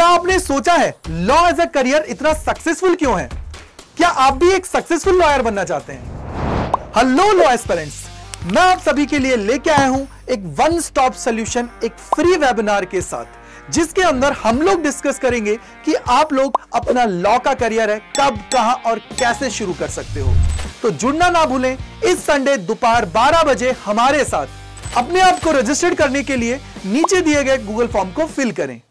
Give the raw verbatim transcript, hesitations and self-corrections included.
क्या आपने सोचा है लॉ एज अ करियर इतना सक्सेसफुल क्यों है? क्या आप भी एक सक्सेसफुल लॉयर बनना चाहते हैं? हेलो लॉ एस्पिरेंट्स, मैं आप सभी के लिए लेके आया हूं एक वन स्टॉप सॉल्यूशन, एक फ्री वेबिनार के साथ, जिसके अंदर हम लोग डिस्कस करेंगे कि आप लोग अपना लॉ का करियर है कब, कहां और कैसे शुरू कर सकते हो। तो जुड़ना ना भूलें इस संडे दोपहर बारह बजे हमारे साथ। अपने आप को रजिस्टर्ड करने के लिए नीचे दिए गए गूगल फॉर्म को फिल करें।